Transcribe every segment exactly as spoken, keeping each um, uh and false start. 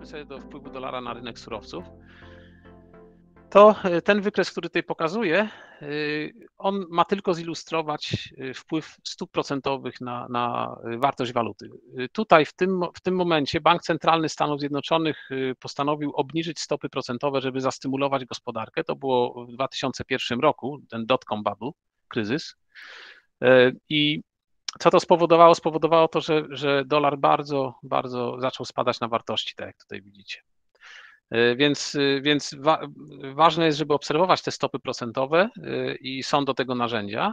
Przejdziemy sobie do wpływu dolara na rynek surowców. To ten wykres, który tutaj pokazuję, on ma tylko zilustrować wpływ stóp procentowych na, na wartość waluty. Tutaj w tym, w tym momencie Bank Centralny Stanów Zjednoczonych postanowił obniżyć stopy procentowe, żeby zastymulować gospodarkę. To było w dwa tysiące pierwszym roku, ten dot-com bubble, kryzys. I co to spowodowało? Spowodowało to, że, że dolar bardzo, bardzo zaczął spadać na wartości, tak jak tutaj widzicie. Więc, więc wa ważne jest, żeby obserwować te stopy procentowe i są do tego narzędzia,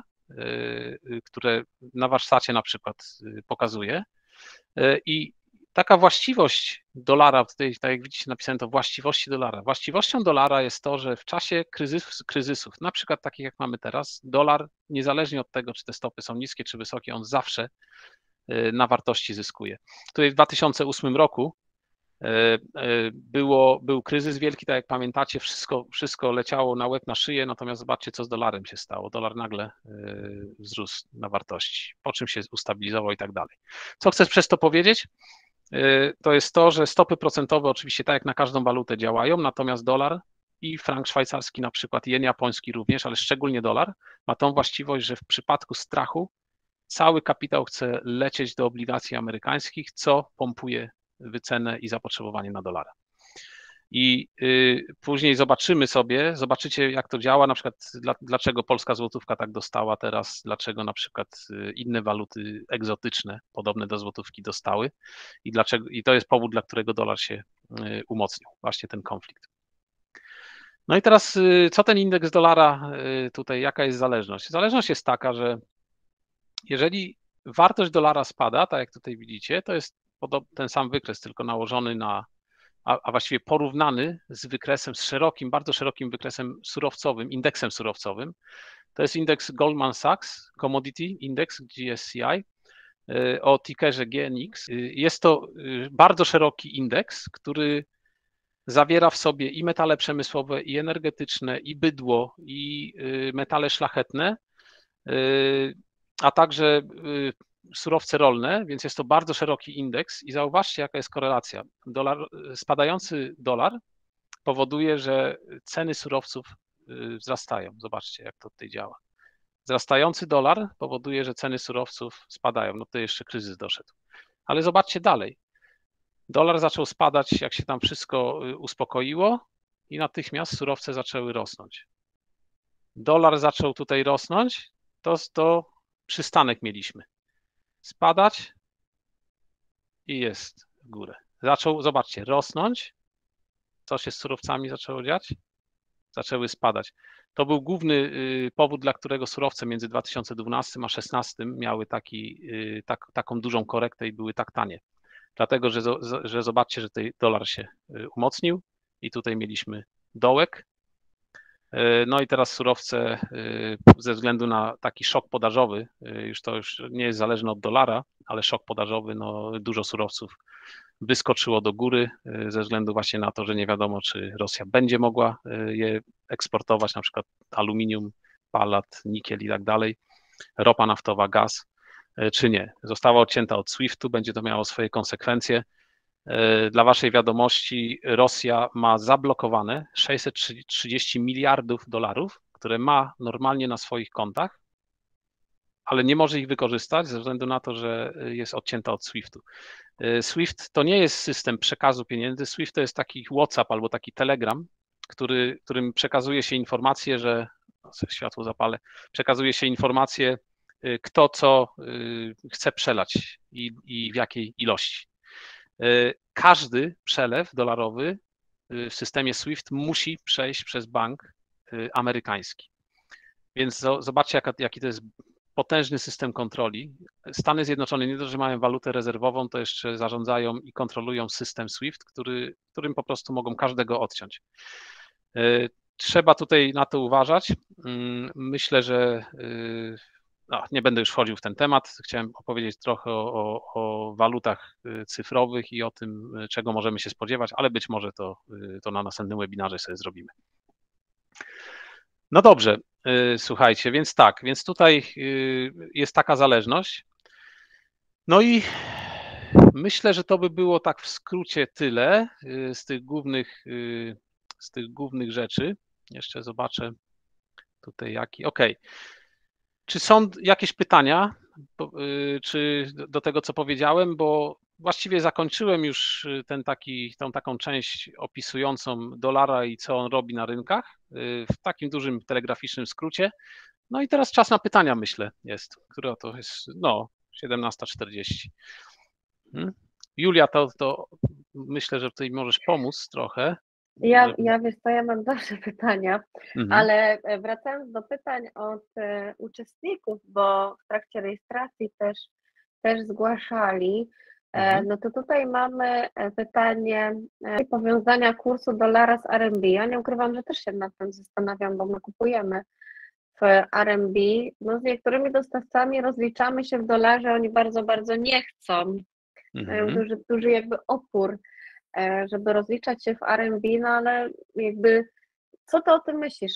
które na warsztacie na przykład pokazuję. I taka właściwość dolara, tutaj tak jak widzicie napisane to właściwości dolara. Właściwością dolara jest to, że w czasie kryzys, kryzysów, na przykład takich jak mamy teraz, dolar niezależnie od tego, czy te stopy są niskie czy wysokie, on zawsze na wartości zyskuje. Tutaj w dwa tysiące ósmym roku Było, był kryzys wielki, tak jak pamiętacie, wszystko, wszystko leciało na łeb, na szyję, natomiast zobaczcie, co z dolarem się stało. Dolar nagle wzrósł na wartości, po czym się ustabilizował i tak dalej. Co chcę przez to powiedzieć? To jest to, że stopy procentowe oczywiście tak jak na każdą walutę działają, natomiast dolar i frank szwajcarski na przykład, jen japoński również, ale szczególnie dolar, ma tą właściwość, że w przypadku strachu cały kapitał chce lecieć do obligacji amerykańskich, co pompuje wycenę i zapotrzebowanie na dolara. I y, później zobaczymy sobie, zobaczycie jak to działa, na przykład dla, dlaczego polska złotówka tak dostała teraz, dlaczego na przykład inne waluty egzotyczne, podobne do złotówki dostały i, dlaczego, i to jest powód, dla którego dolar się y, umocnił, właśnie ten konflikt. No i teraz y, co ten indeks dolara y, tutaj, jaka jest zależność? Zależność jest taka, że jeżeli wartość dolara spada, tak jak tutaj widzicie, to jest ten sam wykres, tylko nałożony na, a, a właściwie porównany z wykresem, z szerokim, bardzo szerokim wykresem surowcowym, indeksem surowcowym. To jest indeks Goldman Sachs, Commodity Index, G S C I, o tickerze G N X. Jest to bardzo szeroki indeks, który zawiera w sobie i metale przemysłowe, i energetyczne, i bydło, i metale szlachetne, a także surowce rolne, więc jest to bardzo szeroki indeks i zauważcie, jaka jest korelacja. Dolar, spadający dolar powoduje, że ceny surowców wzrastają. Zobaczcie, jak to tutaj działa. Wzrastający dolar powoduje, że ceny surowców spadają. No to jeszcze kryzys doszedł. Ale zobaczcie dalej. Dolar zaczął spadać, jak się tam wszystko uspokoiło i natychmiast surowce zaczęły rosnąć. Dolar zaczął tutaj rosnąć, to, to przystanek mieliśmy. Spadać i jest w górę. Zaczął, zobaczcie, rosnąć. Co się z surowcami zaczęło dziać? Zaczęły spadać. To był główny powód, dla którego surowce między dwa tysiące dwunastym a dwa tysiące szesnastym miały taki, tak, taką dużą korektę i były tak tanie. Dlatego, że, że zobaczcie, że tutaj dolar się umocnił i tutaj mieliśmy dołek. No i teraz surowce ze względu na taki szok podażowy, już to już nie jest zależne od dolara, ale szok podażowy, no dużo surowców wyskoczyło do góry ze względu właśnie na to, że nie wiadomo, czy Rosja będzie mogła je eksportować, na przykład aluminium, palat, nikiel i tak dalej, ropa naftowa, gaz, czy nie. Została odcięta od swiftu, będzie to miało swoje konsekwencje. Dla waszej wiadomości, Rosja ma zablokowane sześćset trzydzieści miliardów dolarów, które ma normalnie na swoich kontach, ale nie może ich wykorzystać ze względu na to, że jest odcięta od swiftu. SWIFT to nie jest system przekazu pieniędzy, SWIFT to jest taki WhatsApp albo taki Telegram, który, którym przekazuje się informacje, że, światło zapalę, przekazuje się informacje, kto co chce przelać i, i w jakiej ilości. Każdy przelew dolarowy w systemie SWIFT musi przejść przez bank amerykański. Więc zobaczcie, jaki to jest potężny system kontroli. Stany Zjednoczone nie dość, że mają walutę rezerwową, to jeszcze zarządzają i kontrolują system SWIFT, który, którym po prostu mogą każdego odciąć. Trzeba tutaj na to uważać. Myślę, że no, nie będę już wchodził w ten temat. Chciałem opowiedzieć trochę o, o, o walutach cyfrowych i o tym, czego możemy się spodziewać, ale być może to, to na następnym webinarze sobie zrobimy. No dobrze, słuchajcie, więc tak, więc tutaj jest taka zależność. No i Myślę, że to by było tak w skrócie tyle z tych głównych, z tych głównych rzeczy. Jeszcze zobaczę tutaj jaki. OK. Czy są jakieś pytania czy do tego, co powiedziałem, bo właściwie zakończyłem już ten taki, tą taką część opisującą dolara i co on robi na rynkach w takim dużym telegraficznym skrócie. No i teraz czas na pytania, myślę, jest, która to jest, no, siedemnasta czterdzieści. Hmm? Julia, to, to myślę, że tutaj możesz pomóc trochę. Ja, żeby... ja wiesz co, ja mam zawsze pytania, mhm. ale wracając do pytań od e, uczestników, bo w trakcie rejestracji też, też zgłaszali, mhm. e, no to tutaj mamy pytanie e, powiązania kursu dolara z R M B. Ja nie ukrywam, że też się nad tym zastanawiam, bo my kupujemy w R M B, no z niektórymi dostawcami rozliczamy się w dolarze, oni bardzo, bardzo nie chcą, mhm. mają duży, duży jakby opór, żeby rozliczać się w R M B, no ale jakby co ty o tym myślisz?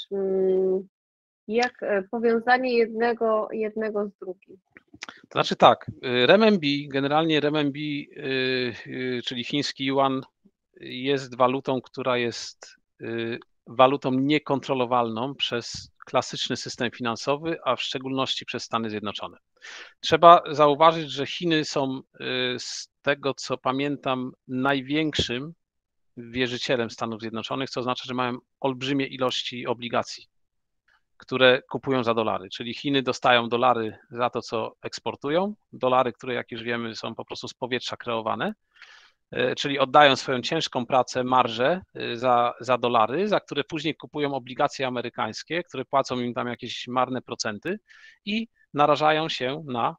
Jak powiązanie jednego, jednego z drugim? To znaczy tak, R M B, generalnie R M B, czyli chiński yuan, jest walutą, która jest walutą niekontrolowalną przez klasyczny system finansowy, a w szczególności przez Stany Zjednoczone. Trzeba zauważyć, że Chiny są, z tego co pamiętam, największym wierzycielem Stanów Zjednoczonych, co oznacza, że mają olbrzymie ilości obligacji, które kupują za dolary, czyli Chiny dostają dolary za to, co eksportują, dolary, które jak już wiemy są po prostu z powietrza kreowane, czyli oddają swoją ciężką pracę, marżę za, za dolary, za które później kupują obligacje amerykańskie, które płacą im tam jakieś marne procenty i narażają się na,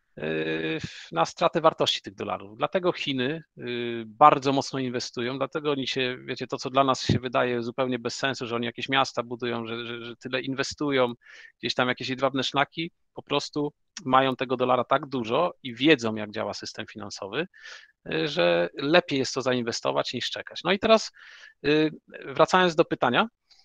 na stratę wartości tych dolarów. Dlatego Chiny bardzo mocno inwestują, dlatego oni się, wiecie, to co dla nas się wydaje zupełnie bez sensu, że oni jakieś miasta budują, że, że, że tyle inwestują, gdzieś tam jakieś jedwabne szlaki, po prostu mają tego dolara tak dużo i wiedzą, jak działa system finansowy, że lepiej jest to zainwestować niż czekać. No i teraz wracając do pytania,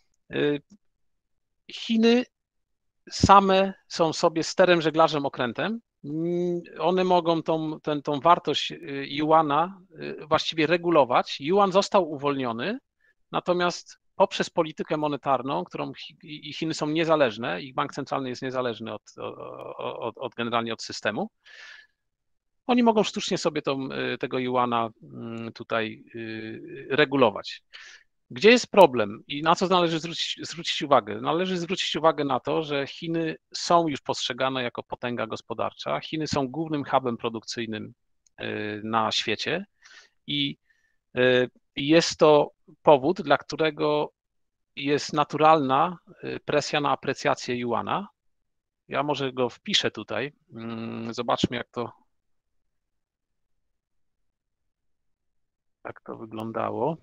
Chiny same są sobie sterem, żeglarzem, okrętem. One mogą tą, ten, tą wartość juana właściwie regulować. Juan został uwolniony, natomiast poprzez politykę monetarną, którą i Chiny są niezależne, ich bank centralny jest niezależny od, od, od generalnie od systemu, oni mogą sztucznie sobie tą, tego juana tutaj regulować. Gdzie jest problem i na co należy zwrócić, zwrócić uwagę? Należy zwrócić uwagę na to, że Chiny są już postrzegane jako potęga gospodarcza. Chiny są głównym hubem produkcyjnym na świecie i jest to powód, dla którego jest naturalna presja na aprecjację juana. Ja może go wpiszę tutaj. Zobaczmy, jak to Jak to wyglądało.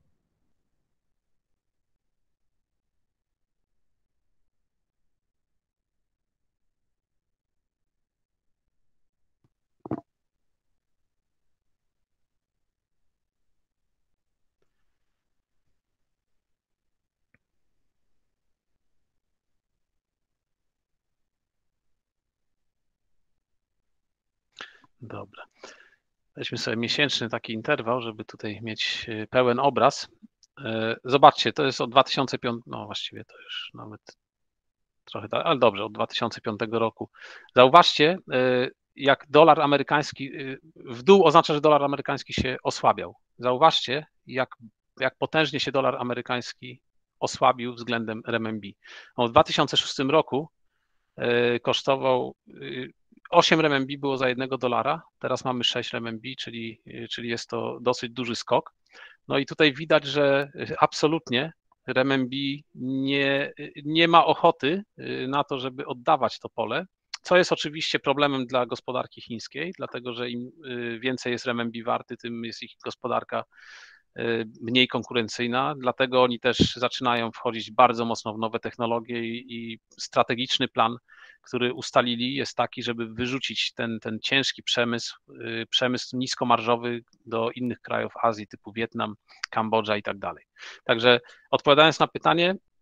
Dobra. Weźmy sobie miesięczny taki interwał, żeby tutaj mieć pełen obraz. Zobaczcie, to jest od dwa tysiące piątego, no właściwie to już nawet trochę, ale dobrze, od dwa tysiące piątego roku. Zauważcie, jak dolar amerykański w dół oznacza, że dolar amerykański się osłabiał. Zauważcie, jak, jak potężnie się dolar amerykański osłabił względem R M B. No, w dwa tysiące szóstym roku kosztował osiem R M B było za jednego dolara, teraz mamy sześć R M B, czyli, czyli jest to dosyć duży skok. No i tutaj widać, że absolutnie R M B nie, nie ma ochoty na to, żeby oddawać to pole, co jest oczywiście problemem dla gospodarki chińskiej, dlatego że im więcej jest R M B warty, tym jest ich gospodarka mniej konkurencyjna, dlatego oni też zaczynają wchodzić bardzo mocno w nowe technologie i, i strategiczny plan, który ustalili, jest taki, żeby wyrzucić ten, ten ciężki przemysł, przemysł niskomarżowy do innych krajów Azji typu Wietnam, Kambodża i tak dalej. Także odpowiadając na pytanie,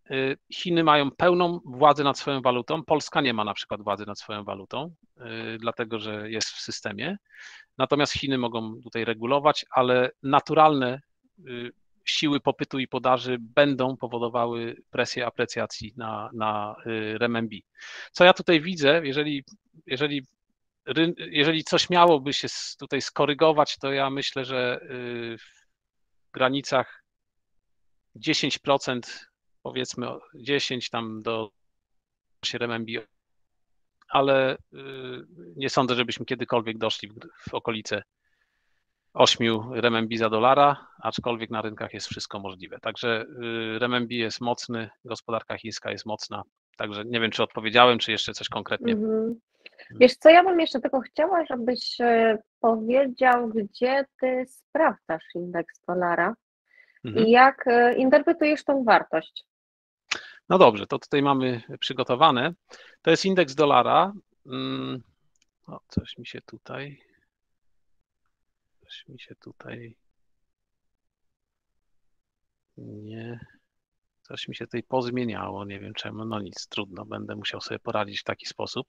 Chiny mają pełną władzę nad swoją walutą, Polska nie ma na przykład władzy nad swoją walutą, dlatego że jest w systemie. Natomiast Chiny mogą tutaj regulować, ale naturalne siły popytu i podaży będą powodowały presję aprecjacji na, na renminbi. Co ja tutaj widzę, jeżeli, jeżeli, jeżeli coś miałoby się tutaj skorygować, to ja myślę, że w granicach dziesięć procent, powiedzmy dziesięć tam do renminbi, ale nie sądzę, żebyśmy kiedykolwiek doszli w okolice ośmiu renminbi za dolara, aczkolwiek na rynkach jest wszystko możliwe. Także renminbi jest mocny, gospodarka chińska jest mocna, także nie wiem, czy odpowiedziałem, czy jeszcze coś konkretnie. Mhm. Wiesz co, ja bym jeszcze tylko chciała, żebyś powiedział, gdzie ty sprawdzasz indeks dolara mhm. i jak interpretujesz tą wartość. No dobrze, to tutaj mamy przygotowane. To jest indeks dolara. O, coś mi się tutaj... Coś mi się tutaj... Nie... Coś mi się tutaj pozmieniało, nie wiem czemu, no nic, trudno, będę musiał sobie poradzić w taki sposób.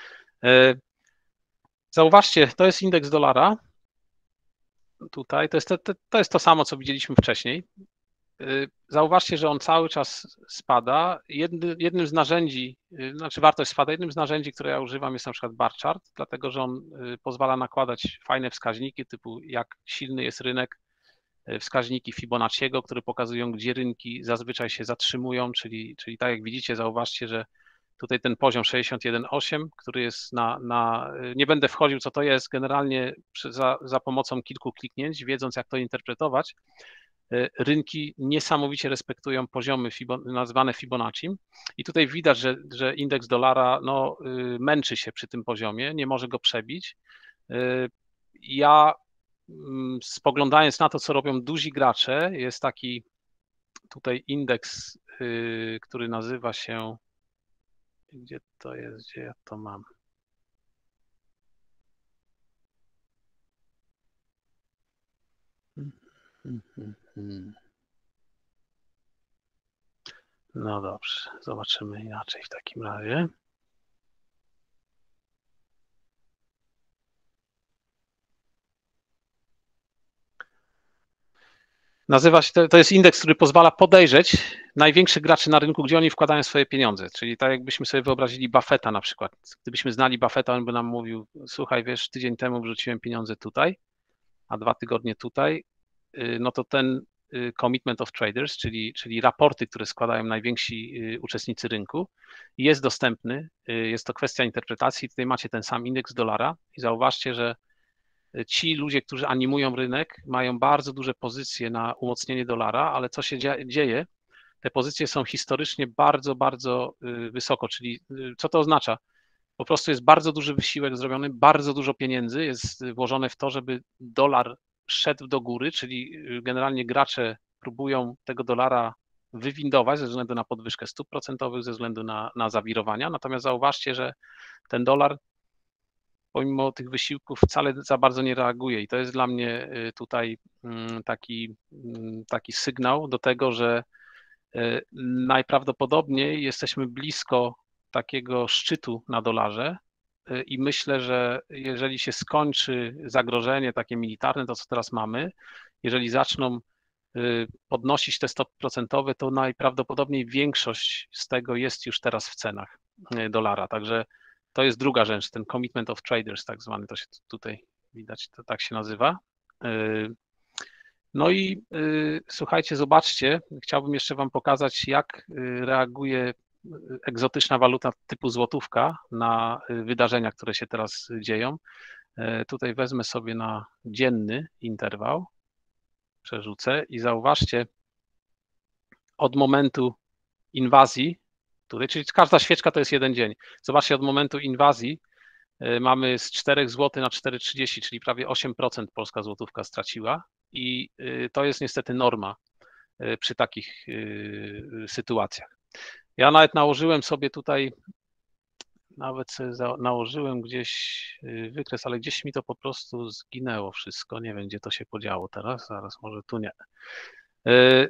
Zauważcie, to jest indeks dolara. Tutaj to jest to, to jest to samo, co widzieliśmy wcześniej. Zauważcie, że on cały czas spada. Jedny, jednym z narzędzi, znaczy wartość spada, jednym z narzędzi, które ja używam, jest na przykład bar chart, dlatego że on pozwala nakładać fajne wskaźniki typu jak silny jest rynek, wskaźniki Fibonacciego, które pokazują, gdzie rynki zazwyczaj się zatrzymują, czyli, czyli tak jak widzicie, zauważcie, że tutaj ten poziom sześćdziesiąt jeden przecinek osiem, który jest na, na, nie będę wchodził, co to jest, generalnie za, za pomocą kilku kliknięć, wiedząc jak to interpretować, rynki niesamowicie respektują poziomy Fibon, nazwane Fibonacci i tutaj widać, że, że indeks dolara no, męczy się przy tym poziomie, nie może go przebić. Ja spoglądając na to, co robią duzi gracze, jest taki tutaj indeks, który nazywa się, gdzie to jest, gdzie ja to mam? No dobrze, zobaczymy inaczej w takim razie. Nazywa się, to jest indeks, który pozwala podejrzeć największych graczy na rynku, gdzie oni wkładają swoje pieniądze. Czyli tak jakbyśmy sobie wyobrazili Buffetta na przykład. Gdybyśmy znali Buffetta, on by nam mówił, słuchaj, wiesz, tydzień temu wrzuciłem pieniądze tutaj, a dwa tygodnie tutaj, no to ten commitment of traders, czyli, czyli raporty, które składają najwięksi uczestnicy rynku, jest dostępny. Jest to kwestia interpretacji. Tutaj macie ten sam indeks dolara i zauważcie, że ci ludzie, którzy animują rynek, mają bardzo duże pozycje na umocnienie dolara, ale co się dzieje? Te pozycje są historycznie bardzo, bardzo wysoko, czyli co to oznacza? Po prostu jest bardzo duży wysiłek zrobiony, bardzo dużo pieniędzy jest włożone w to, żeby dolar szedł do góry, czyli generalnie gracze próbują tego dolara wywindować ze względu na podwyżkę stóp procentowych, ze względu na, na zawirowania, natomiast zauważcie, że ten dolar pomimo tych wysiłków wcale za bardzo nie reaguje i to jest dla mnie tutaj taki, taki sygnał do tego, że najprawdopodobniej jesteśmy blisko takiego szczytu na dolarze i myślę, że jeżeli się skończy zagrożenie takie militarne, to co teraz mamy, jeżeli zaczną podnosić te stopy procentowe, to najprawdopodobniej większość z tego jest już teraz w cenach dolara, także to jest druga rzecz, ten commitment of traders tak zwany, to się tutaj widać, to tak się nazywa. No i słuchajcie, zobaczcie, chciałbym jeszcze Wam pokazać, jak reaguje egzotyczna waluta typu złotówka na wydarzenia, które się teraz dzieją. Tutaj wezmę sobie na dzienny interwał, przerzucę i zauważcie, od momentu inwazji, tutaj, czyli każda świeczka to jest jeden dzień. Zobaczcie, od momentu inwazji mamy z czterech złotych na cztery trzydzieści, czyli prawie osiem procent polska złotówka straciła i to jest niestety norma przy takich sytuacjach. Ja nawet nałożyłem sobie tutaj, nawet sobie nałożyłem gdzieś wykres, ale gdzieś mi to po prostu zginęło wszystko. Nie wiem, gdzie to się podziało teraz, zaraz może tu nie.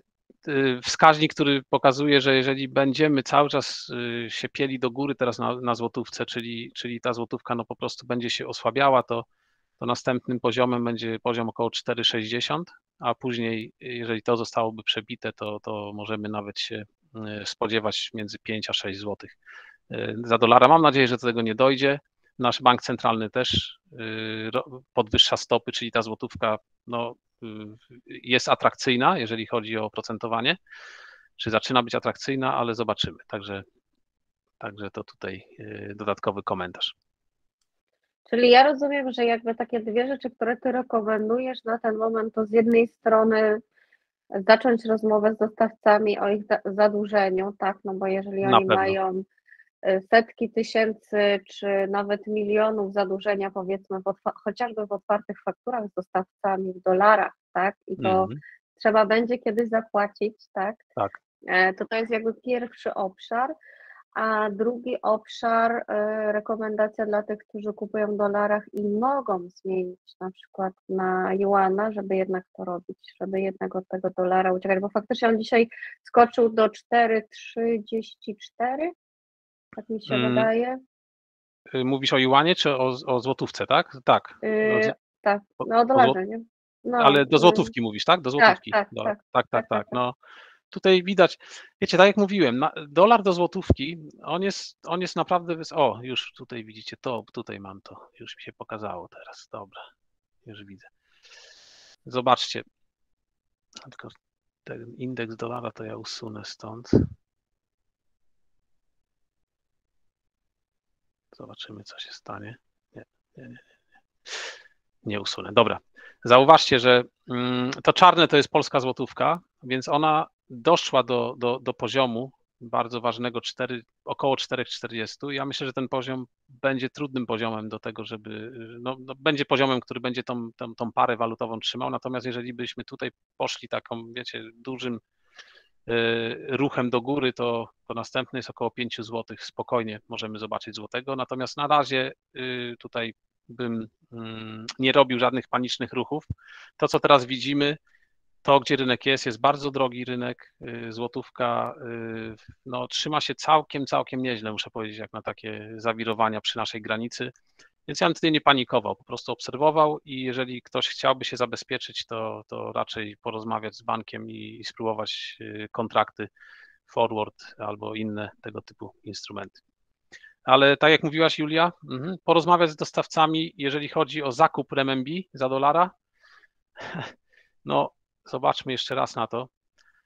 wskaźnik, który pokazuje, że jeżeli będziemy cały czas się pieli do góry teraz na, na złotówce, czyli, czyli ta złotówka no po prostu będzie się osłabiała, to, to następnym poziomem będzie poziom około cztery sześćdziesiąt, a później, jeżeli to zostałoby przebite, to, to możemy nawet się spodziewać między pięć a sześć złotych za dolara. Mam nadzieję, że do tego nie dojdzie. Nasz bank centralny też podwyższa stopy, czyli ta złotówka no, jest atrakcyjna, jeżeli chodzi o oprocentowanie, czy zaczyna być atrakcyjna, ale zobaczymy. Także, także to tutaj dodatkowy komentarz. Czyli ja rozumiem, że jakby takie dwie rzeczy, które ty rekomendujesz na ten moment, to z jednej strony zacząć rozmowę z dostawcami o ich zadłużeniu, tak, no bo jeżeli Na oni pewno. mają setki tysięcy, czy nawet milionów zadłużenia, powiedzmy, w chociażby w otwartych fakturach z dostawcami w dolarach, tak, i to mm. trzeba będzie kiedyś zapłacić, tak, tak, to to jest jakby pierwszy obszar, a drugi obszar, rekomendacja dla tych, którzy kupują w dolarach i mogą zmienić na przykład na juana, żeby jednak to robić, żeby jednak od tego dolara uciekać, bo faktycznie on dzisiaj skoczył do cztery trzydzieści cztery, tak mi się hmm. wydaje. Mówisz o juanie czy o, o złotówce, tak? Tak. Yy, tak, no o dolarze, nie? No, ale do złotówki yy. mówisz, tak? Do złotówki. Tak, tak, do, tak, tak, tak, tak. No, tutaj widać, wiecie, tak jak mówiłem, na, dolar do złotówki, on jest, on jest naprawdę, wys... o, już tutaj widzicie to, tutaj mam to, już mi się pokazało teraz, dobra, już widzę. Zobaczcie, tylko ten indeks dolara to ja usunę stąd. Zobaczymy, co się stanie. Nie, nie, nie, nie. Nie usunę. Dobra. Zauważcie, że to czarne to jest polska złotówka, więc ona doszła do, do, do poziomu bardzo ważnego cztery, około cztery czterdzieści. Ja myślę, że ten poziom będzie trudnym poziomem do tego, żeby, no, no będzie poziomem, który będzie tą, tą, tą parę walutową trzymał, natomiast jeżeli byśmy tutaj poszli taką, wiecie, dużym ruchem do góry, to, to następny jest około pięć złotych, spokojnie możemy zobaczyć złotego, natomiast na razie tutaj bym nie robił żadnych panicznych ruchów. To, co teraz widzimy, to, gdzie rynek jest, jest bardzo drogi rynek, złotówka no, trzyma się całkiem, całkiem nieźle, muszę powiedzieć, jak na takie zawirowania przy naszej granicy, więc ja bym tutaj nie panikował, po prostu obserwował i jeżeli ktoś chciałby się zabezpieczyć, to, to raczej porozmawiać z bankiem i, i spróbować kontrakty forward albo inne tego typu instrumenty. Ale tak jak mówiłaś, Julia, porozmawiać z dostawcami, jeżeli chodzi o zakup renminbi za dolara. No, zobaczmy jeszcze raz na to.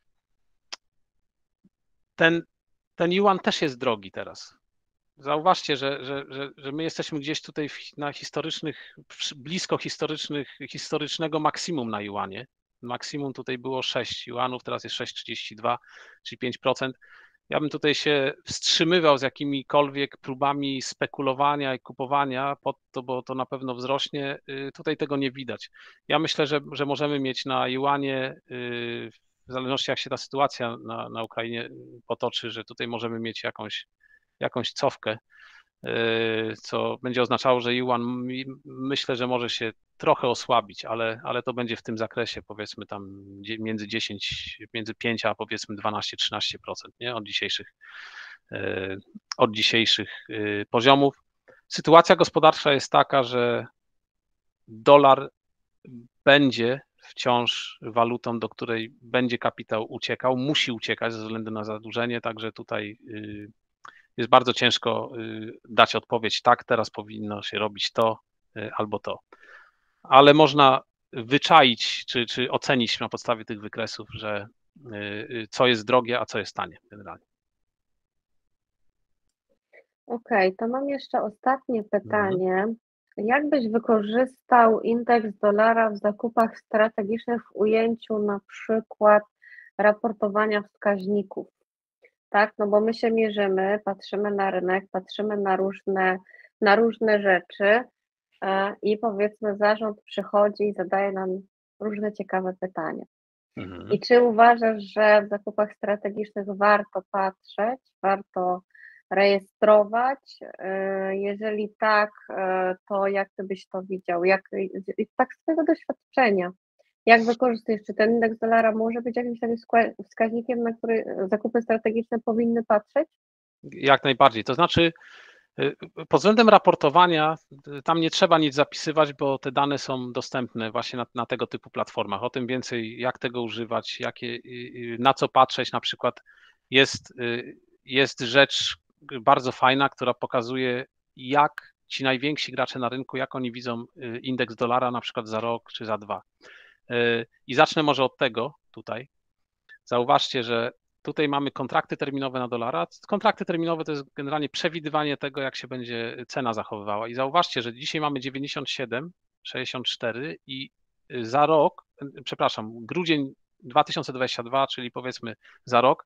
Ten, ten yuan też jest drogi teraz. Zauważcie, że, że, że, że my jesteśmy gdzieś tutaj na historycznych, blisko historycznych, historycznego maksimum na juanie. Maksimum tutaj było sześć juanów, teraz jest sześć trzydzieści dwa, czyli pięć procent. Ja bym tutaj się wstrzymywał z jakimikolwiek próbami spekulowania i kupowania pod to, bo to na pewno wzrośnie. Tutaj tego nie widać. Ja myślę, że, że możemy mieć na juanie, w zależności jak się ta sytuacja na, na Ukrainie potoczy, że tutaj możemy mieć jakąś, jakąś cofkę, co będzie oznaczało, że juan myślę, że może się trochę osłabić, ale, ale to będzie w tym zakresie, powiedzmy tam między dziesięć, między pięć a powiedzmy dwanaście trzynaście procent, nie? Od dzisiejszych, od dzisiejszych poziomów. Sytuacja gospodarcza jest taka, że dolar będzie wciąż walutą, do której będzie kapitał uciekał, musi uciekać ze względu na zadłużenie, także tutaj jest bardzo ciężko dać odpowiedź, tak, teraz powinno się robić to albo to. Ale można wyczaić, czy, czy ocenić na podstawie tych wykresów, że co jest drogie, a co jest tanie generalnie. Okej, okay, to mam jeszcze ostatnie pytanie. Mhm. Jak byś wykorzystał indeks dolara w zakupach strategicznych w ujęciu na przykład raportowania wskaźników? Tak, no bo my się mierzymy, patrzymy na rynek, patrzymy na różne, na różne rzeczy i powiedzmy zarząd przychodzi i zadaje nam różne ciekawe pytania. Mhm. I czy uważasz, że w zakupach strategicznych warto patrzeć, warto rejestrować? Jeżeli tak, to jak ty byś to widział? Jak, tak z twojego doświadczenia, Jak wykorzystujesz? Czy ten indeks dolara może być jakimś takim wskaźnikiem, na który zakupy strategiczne powinny patrzeć? Jak najbardziej. To znaczy, pod względem raportowania tam nie trzeba nic zapisywać, bo te dane są dostępne właśnie na, na tego typu platformach. O tym więcej, jak tego używać, jakie, na co patrzeć. Na przykład jest, jest rzecz bardzo fajna, która pokazuje, jak ci najwięksi gracze na rynku, jak oni widzą indeks dolara na przykład za rok czy za dwa. I zacznę może od tego tutaj. Zauważcie, że tutaj mamy kontrakty terminowe na dolara. Kontrakty terminowe to jest generalnie przewidywanie tego, jak się będzie cena zachowywała. I zauważcie, że dzisiaj mamy dziewięćdziesiąt siedem, sześćdziesiąt cztery i za rok, przepraszam, grudzień dwa tysiące dwudziesty drugi, czyli powiedzmy za rok,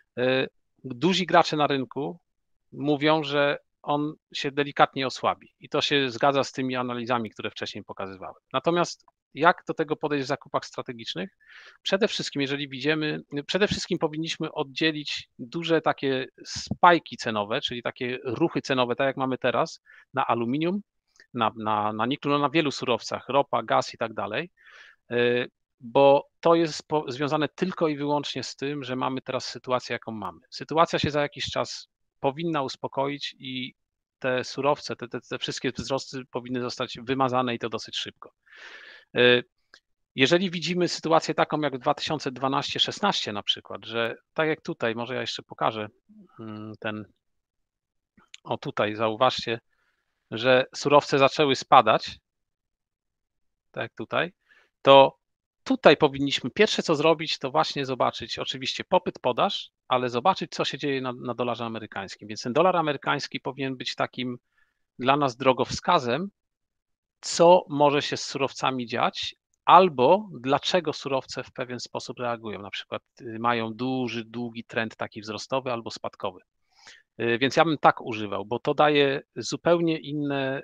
duzi gracze na rynku mówią, że on się delikatnie osłabi. I to się zgadza z tymi analizami, które wcześniej pokazywałem. Natomiast jak do tego podejść w zakupach strategicznych? Przede wszystkim, jeżeli widzimy, przede wszystkim powinniśmy oddzielić duże takie spajki cenowe, czyli takie ruchy cenowe, tak jak mamy teraz, na aluminium, na, na, na niklu, no na wielu surowcach, ropa, gaz i tak dalej, bo to jest związane tylko i wyłącznie z tym, że mamy teraz sytuację, jaką mamy. Sytuacja się za jakiś czas powinna uspokoić i te surowce, te, te, te wszystkie wzrosty powinny zostać wymazane i to dosyć szybko. Jeżeli widzimy sytuację taką jak w dwa tysiące dwunastym szesnastym na przykład, że tak jak tutaj, może ja jeszcze pokażę ten, o tutaj zauważcie, że surowce zaczęły spadać, tak jak tutaj, to tutaj powinniśmy pierwsze co zrobić, to właśnie zobaczyć oczywiście popyt, podaż, ale zobaczyć co się dzieje na, na dolarze amerykańskim. Więc ten dolar amerykański powinien być takim dla nas drogowskazem, co może się z surowcami dziać, albo dlaczego surowce w pewien sposób reagują, na przykład mają duży, długi trend taki wzrostowy albo spadkowy. Więc ja bym tak używał, bo to daje zupełnie inne,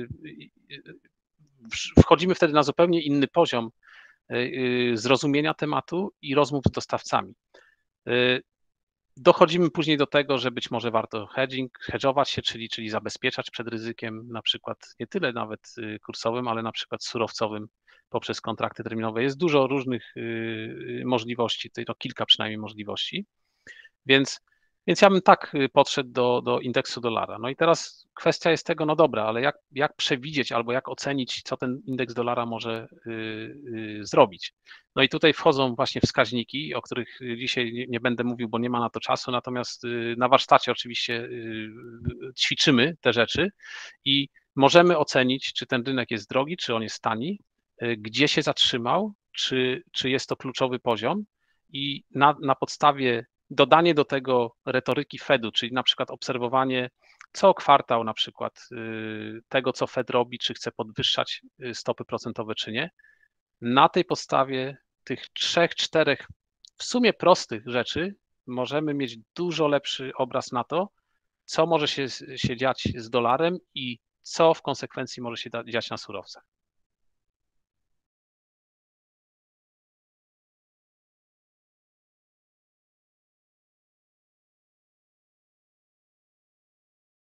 wchodzimy wtedy na zupełnie inny poziom zrozumienia tematu i rozmów z dostawcami. Dochodzimy później do tego, że być może warto hedging, hedżować się, czyli, czyli zabezpieczać przed ryzykiem, na przykład nie tyle nawet kursowym, ale na przykład surowcowym poprzez kontrakty terminowe. Jest dużo różnych możliwości, to kilka przynajmniej możliwości, więc, więc ja bym tak podszedł do, do indeksu dolara. No i teraz kwestia jest tego, no dobra, ale jak, jak przewidzieć albo jak ocenić, co ten indeks dolara może zrobić. No i tutaj wchodzą właśnie wskaźniki, o których dzisiaj nie, nie będę mówił, bo nie ma na to czasu, natomiast na warsztacie oczywiście ćwiczymy te rzeczy i możemy ocenić, czy ten rynek jest drogi, czy on jest tani, gdzie się zatrzymał, czy, czy jest to kluczowy poziom i na, na podstawie dodanie do tego retoryki Fedu, czyli na przykład obserwowanie co kwartał na przykład tego, co Fed robi, czy chce podwyższać stopy procentowe, czy nie. Na tej podstawie tych trzech, czterech w sumie prostych rzeczy możemy mieć dużo lepszy obraz na to, co może się, się dziać z dolarem i co w konsekwencji może się dziać na surowcach.